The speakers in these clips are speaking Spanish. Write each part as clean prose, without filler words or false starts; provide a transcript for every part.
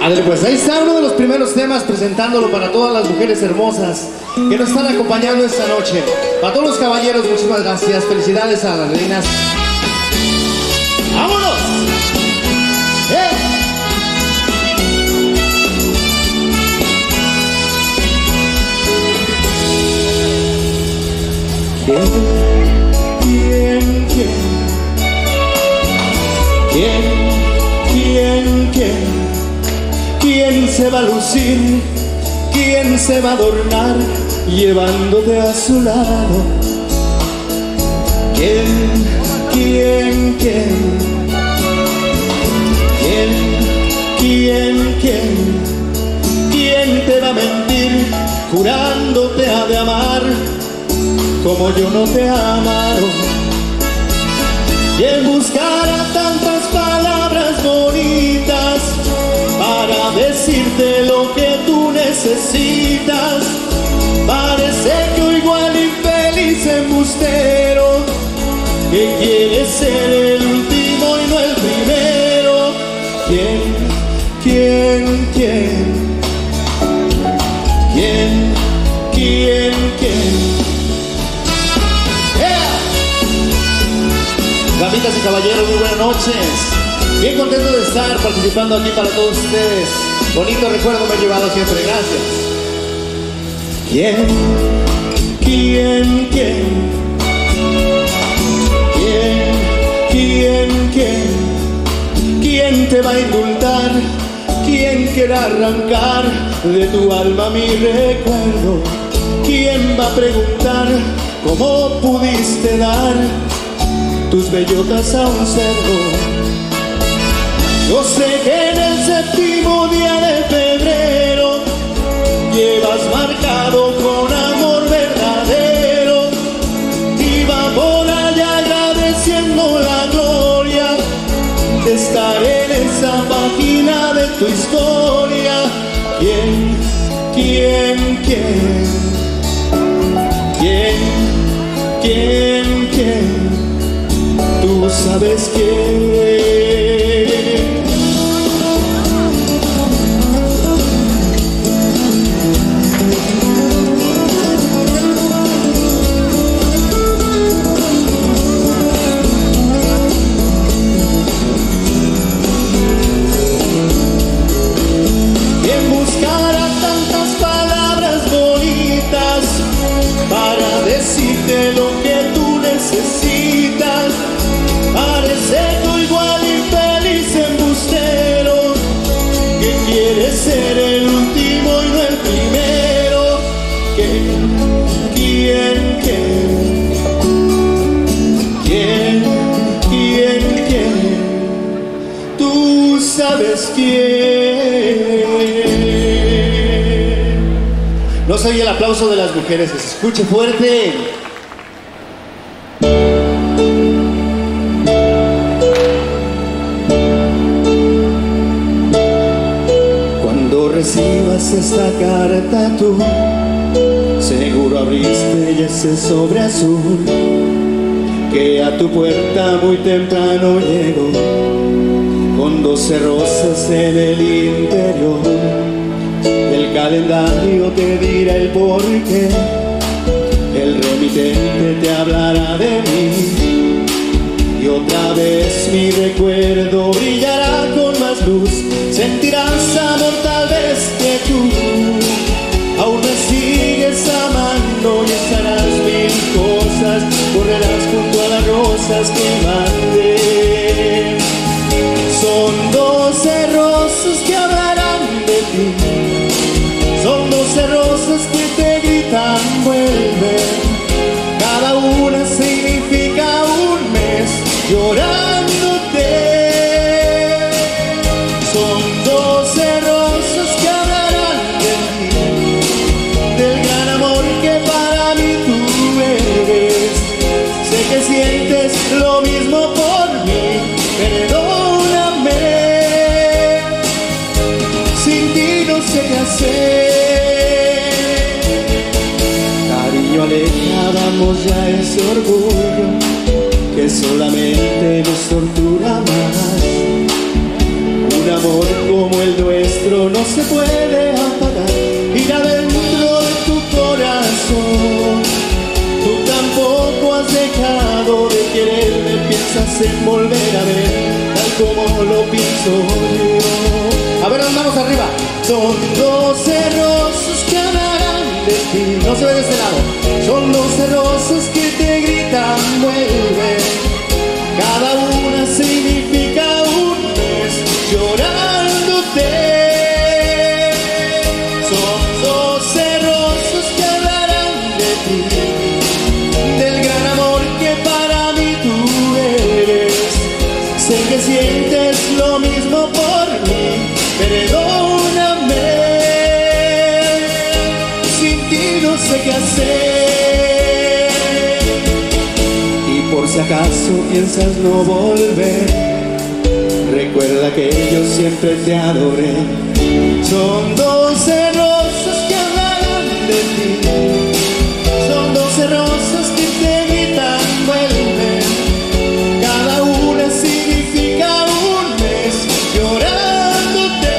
Ándale, pues ahí está uno de los primeros temas, presentándolo para todas las mujeres hermosas que nos están acompañando esta noche. Para todos los caballeros, muchísimas gracias. Felicidades a las reinas. ¡Vámonos! ¿Quién se va a lucir? ¿Quién se va a adornar llevándote a su lado? ¿Quién te va a mentir jurándote ha de amar como yo no te amaron? ¿Quién buscará tantas palabras bonitas para decirte lo que tú necesitas? Parece que oigo al infeliz embustero que quiere ser el último y no el primero. Damitas y caballeros, muy buenas noches. Bien contento de estar participando aquí para todos ustedes. Bonito recuerdo me he llevado siempre, gracias. ¿Quién te va a indultar? ¿Quién querrá arrancar de tu alma mi recuerdo? ¿Quién va a preguntar cómo pudiste dar tus bellotas a un cerdo? Yo sé que en el séptimo día de febrero llevas marcado con amor verdadero y va por allá agradeciendo la gloria de estar en esa página de tu historia. ¿Quién? Tú sabes quién. ¿Quién buscará tantas palabras bonitas para decirte lo que tú necesitas? Parece que igual infeliz embustero que quiere ser el último y no el primero. ¿Quién? Tú sabes quién. No se oye el aplauso de las mujeres, que se escuche fuerte. Recibas esta carta tú, seguro abriste y ese sobre azul que a tu puerta muy temprano llegó, con 12 rosas en el interior. El calendario te dirá el porqué, el remitente te hablará de mí, y otra vez mi recuerdo brillará con más luz. Sentirás amor tal vez que tú aún me sigues amando y echarás mil cosas, correrás junto a las rosas que mandé. Son 12 rosas que hablarán de ti, son 12 rosas que te gritan vuelve. Cada una significa un mes llorándote. Son 12 rosas que hablarán de ti, del gran amor que para mí tú eres. Sé que sientes lo mismo por mí, perdóname. Sin ti no sé qué hacer. Cariño, alejábamos ya ese orgullo que solamente nos tortura más. Un amor como el nuestro no se puede apagar. Ir adentro de tu corazón. Tú tampoco has dejado de quererme. Piensas en volver a ver tal como lo pienso yo. A ver, las manos arriba. Son 12 rosas que hablarán de ti. No se ve de ese lado. Son 12 rosas que te gritan vuelve. Cada una significa un mes llorándote. Son 12 rosas que hablarán de ti, del gran amor que para mí tú eres. Sé que sientes lo mismo por mí, perdóname. Sin ti no sé qué hacer. Y por si acaso piensas no volver, recuerda que yo siempre te adoré. Son 12 rosas que hablarán de ti. Son 12 rosas que te gritan vuelve. Cada una significa un mes llorándote.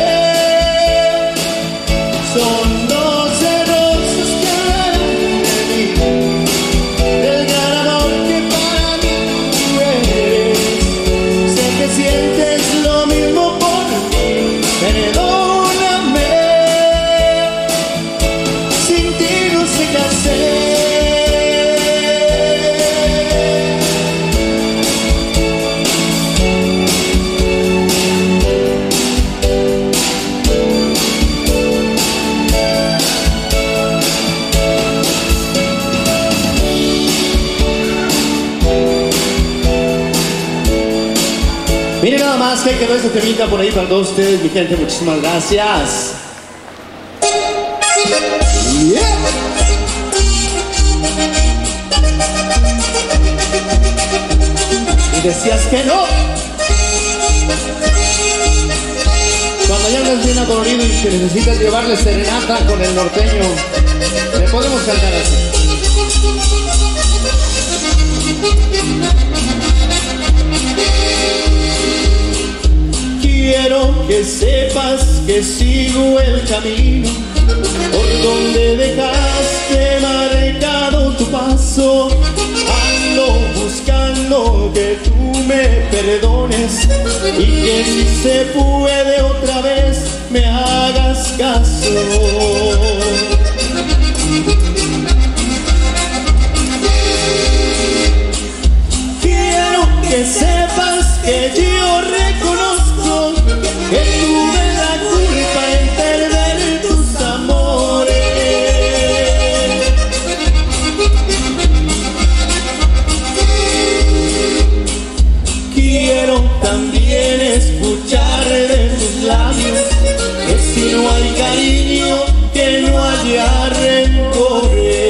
Son 12 rosas que hablarán de mí, del gran amor que para mí tú eres. Sé que sientes lo mismo por mí, perdóname. Sin ti no sé qué hacer. Miren nada más que quedó este temita por ahí para todos ustedes, mi gente. Muchísimas gracias. Yeah. Y decías que no. Cuando ya andas bien acolorido y que necesitas llevarle serenata con el norteño, le podemos cantar así. Quiero que sepas que sigo el camino por donde dejaste marcado tu paso. Ando buscando que tú me perdones y que si se puede otra vez me hagas caso. Quiero que sepas que yo reconozco que tuve la culpa en perder tus amores. Quiero también escuchar de tus labios que si no hay cariño, que no haya rencores.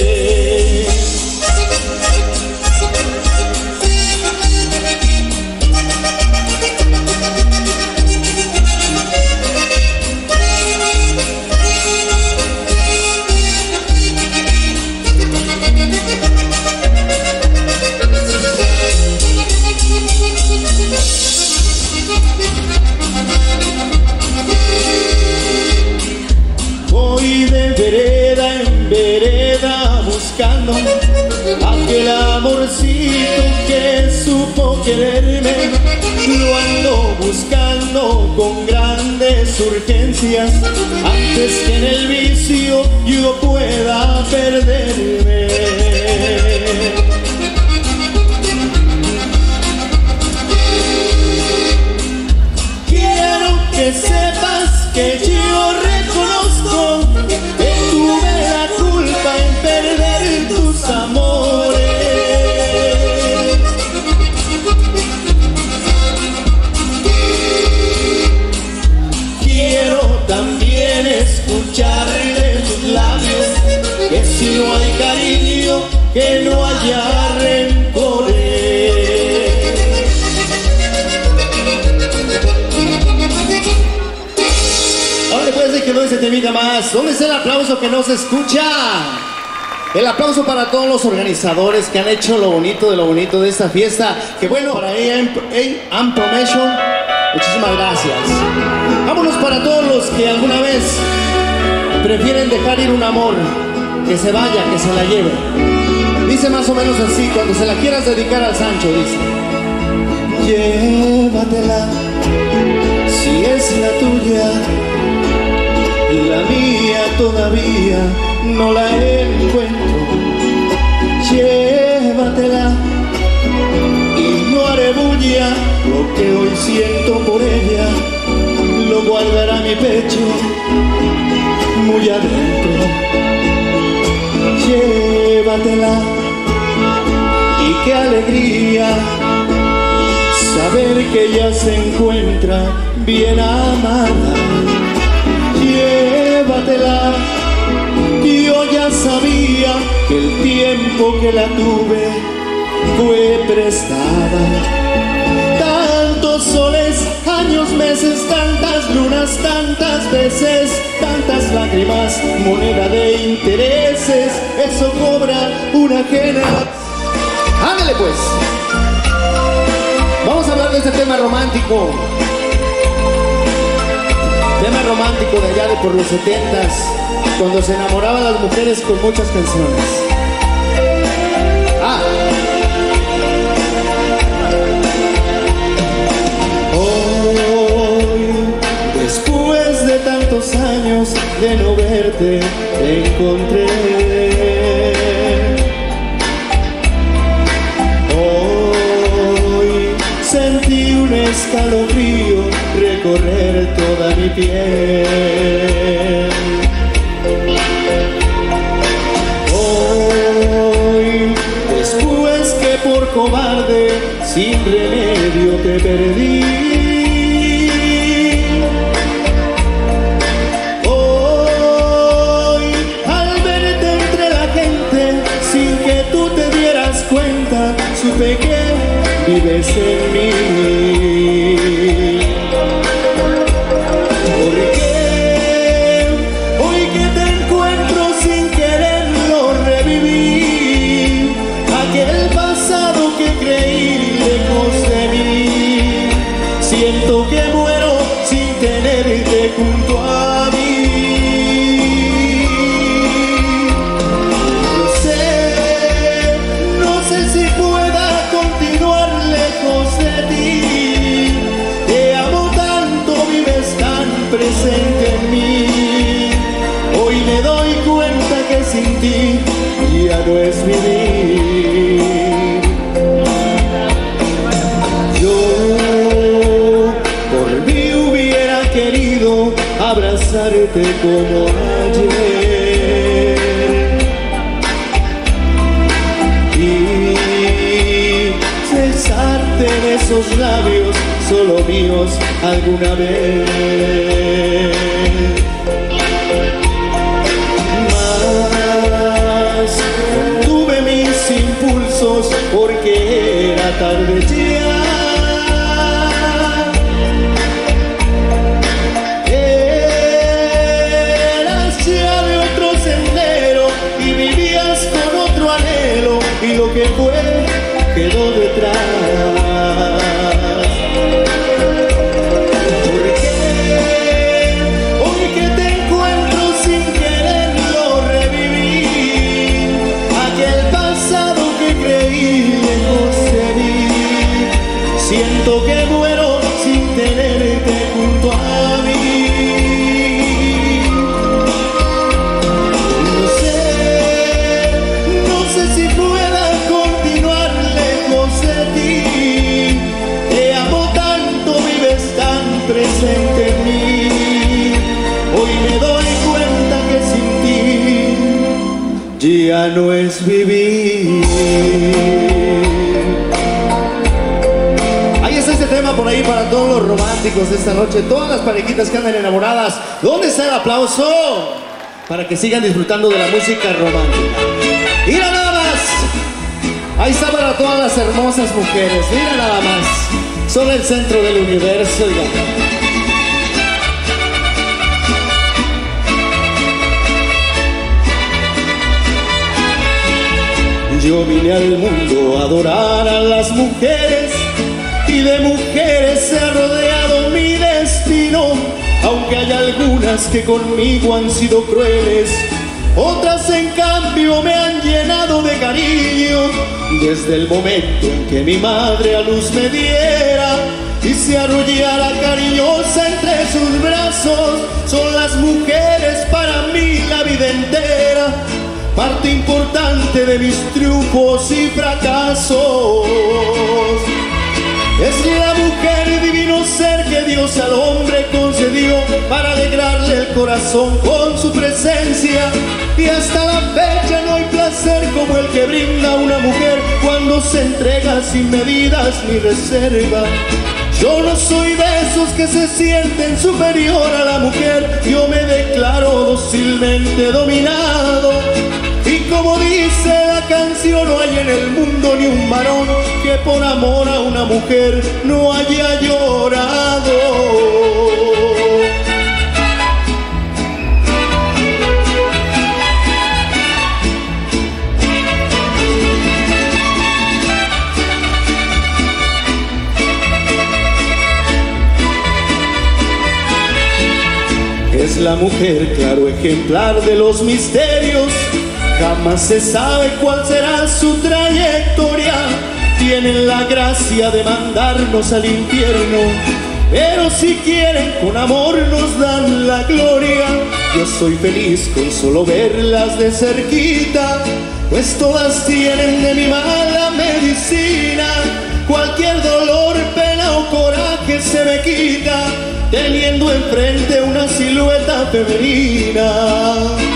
Voy de vereda en vereda buscando aquel amorcito que supo quererme. Lo ando buscando con grandes urgencias antes que en el vicio yo pueda perderme. Quiero que sepas que yo reconozco que tuve la culpa en perder tus amores. Quiero también escuchar de tus labios que si no hay cariño, que no haya rencores. Que no se temita más. ¿Dónde está el aplauso que no se escucha? El aplauso para todos los organizadores que han hecho lo bonito de esta fiesta. Que bueno, para AM Promotion, Muchísimas gracias. Vámonos para todos los que alguna vez prefieren dejar ir un amor, que se vaya, que se la lleve. Dice más o menos así, cuando se la quieras dedicar al Sancho, dice: llévatela, si es la tuya, la mía todavía no la encuentro. Llévatela y no haré bulla, lo que hoy siento por ella lo guardará mi pecho muy adentro. Llévatela y qué alegría saber que ella se encuentra bien amada. Llévatela, yo ya sabía que el tiempo que la tuve fue prestada. Tantos soles, años, meses, tantas lunas, tantas veces, tantas lágrimas, moneda de intereses, eso cobra una generación. ¡Ándale pues! Vamos a hablar de este tema romántico. Tema romántico de allá de por los 70s, cuando se enamoraban las mujeres con muchas canciones. Hoy, después de tantos años de no verte, te encontré. Hoy sentí un escalofrío recorrer toda mi piel. Hoy, después que por cobarde sin remedio te perdí. Hoy, al verte entre la gente sin que tú te dieras cuenta, supe que vives en mí. Porque hoy que te encuentro sin quererlo revivir, aquel pasado que creí lejos de mí, siento que muero sin tenerte junto a mí. No sé si pueda continuar lejos de ti. Te amo tanto, vives tan presente en mí. Hoy me doy cuenta que sin ti ya no es vivir. Yo por mí hubiera querido abrazarte como ayer y besarte en esos labios solo míos alguna vez. Mas contuve mis impulsos porque era tarde ya. Eras ya de otro sendero y vivías con otro anhelo, y lo que fue quedó detrás. Siento que muero sin tenerte junto a mí. No sé si pueda continuar lejos de ti. Te amo tanto, vives tan presente en mí. Hoy me doy cuenta que sin ti ya no es vivir. Tema por ahí para todos los románticos de esta noche, todas las parejitas que andan enamoradas. ¿Dónde está el aplauso? Para que sigan disfrutando de la música romántica. Mira nada más. Ahí está para todas las hermosas mujeres. Mira nada más. Son el centro del universo. Yo vine al mundo a adorar a las mujeres, y de mujeres se ha rodeado algunas que conmigo han sido crueles, otras en cambio me han llenado de cariño. Desde el momento en que mi madre a luz me diera y se arrullara cariñosa entre sus brazos, son las mujeres para mí la vida entera, parte importante de mis triunfos y fracasos. Es la mujer, divino ser que Dios al hombre concedió para alegrarle el corazón con su presencia. Y hasta la fecha no hay placer como el que brinda una mujer cuando se entrega sin medidas ni reserva. Yo no soy de esos que se sienten superior a la mujer, yo me declaro dócilmente dominado. Y como dice la canción, no hay en el mundo ni un varón que por amor a una mujer no haya llorado. Es la mujer, claro ejemplar de los misterios. Jamás se sabe cuál será su trayectoria. Tienen la gracia de mandarnos al infierno, pero si quieren con amor nos dan la gloria. Yo soy feliz con solo verlas de cerquita, pues todas tienen de mi mala medicina. Cualquier dolor, pena o coraje se me quita teniendo enfrente una silueta femenina.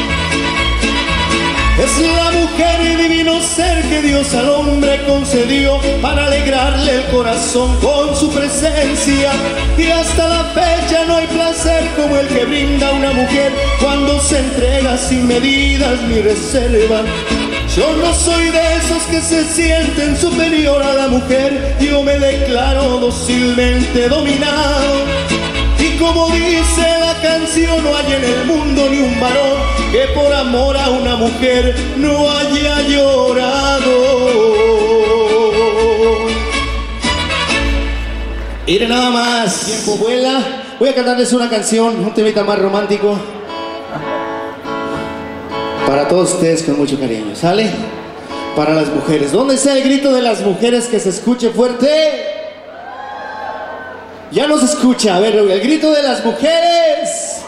Es la mujer y divino ser que Dios al hombre concedió para alegrarle el corazón con su presencia. Y hasta la fecha no hay placer como el que brinda una mujer cuando se entrega sin medidas ni reserva. Yo no soy de esos que se sienten superior a la mujer, yo me declaro dócilmente dominado. Y como dice la canción, no hay en el mundo ni un varón que por amor a una mujer no haya llorado. Miren nada más, tiempo vuela. Voy a cantarles una canción, un temita más romántico para todos ustedes con mucho cariño, ¿sale? Para las mujeres. ¿Dónde está el grito de las mujeres que se escuche fuerte? Ya no se escucha, a ver, el grito de las mujeres.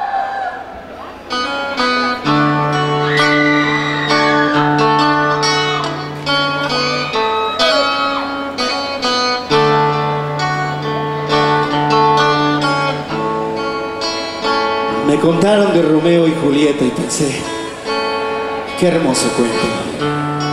Me contaron de Romeo y Julieta y pensé, qué hermoso cuento.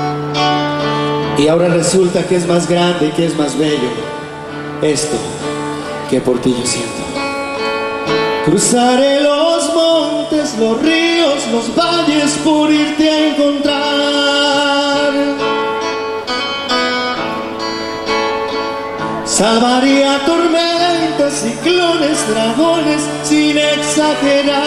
Y ahora resulta que es más grande y que es más bello esto que por ti yo siento. Cruzaré los montes, los ríos, los valles por irte a encontrar. Salvaría tormentas, ciclones, dragones sin exagerar,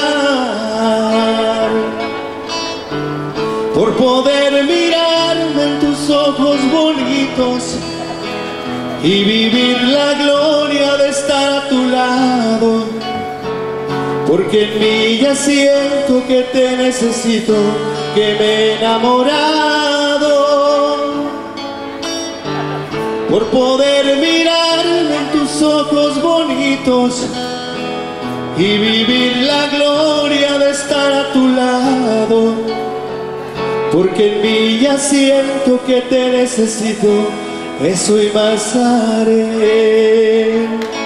por poder mirarme en tus ojos bonitos y vivir la gloria de estar a tu lado, porque en mí ya siento que te necesito, que me he enamorado, por poder mirarme en tus ojos bonitos y vivir la gloria de estar a tu lado, porque en mí ya siento que te necesito. Eso y más haré.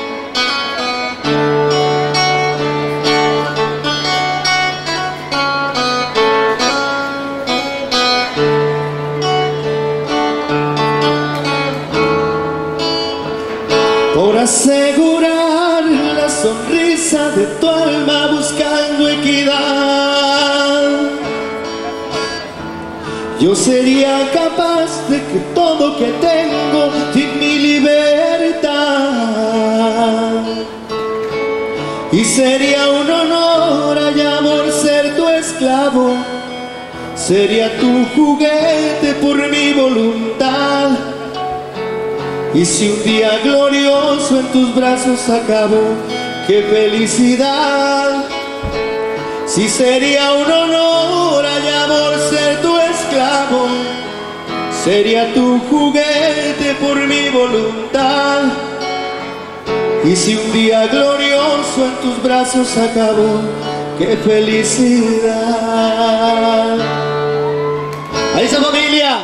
Por asegurar la sonrisa de tu alma buscando equidad, yo sería capaz de que todo que tengo sin mi libertad. Y sería un honor, ay amor, ser tu esclavo. Sería tu juguete por mi voluntad. Y si un día glorioso en tus brazos acabo, qué felicidad. Si sería un honor, ay amor, ser tu esclavo, sería tu juguete por mi voluntad. Y si un día glorioso en tus brazos acabó, ¡qué felicidad! ¡A esa familia!